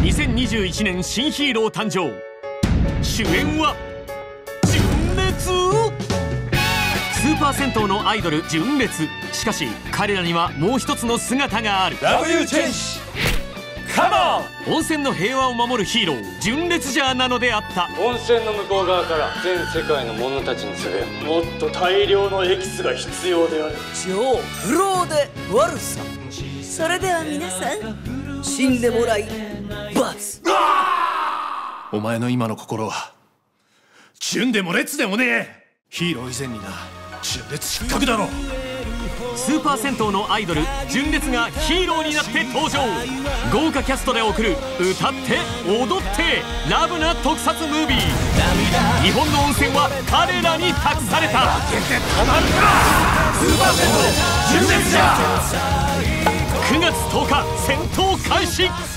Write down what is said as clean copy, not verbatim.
2021年新ヒーロー誕生。主演は純烈。スーパー銭湯のアイドル純烈。しかし彼らにはもう一つの姿がある。 ラブユーチェンジカモン。 温泉の平和を守るヒーロー純烈ジャーなのであった。 温泉の向こう側から全世界の者たちに告げ、もっと大量のエキスが必要である。 超フローで悪さ。それでは皆さん死んでもらい罰。 お前の今の心は純でも烈でもねえ。ヒーロー以前にな、純烈失格だろ。 スーパー銭湯のアイドル純烈がヒーローになって登場。豪華キャストで送る歌って踊ってラブな特撮ムービー。日本の温泉は彼らに託された。 スーパー銭湯純烈じゃ。 9月10日戦闘開始。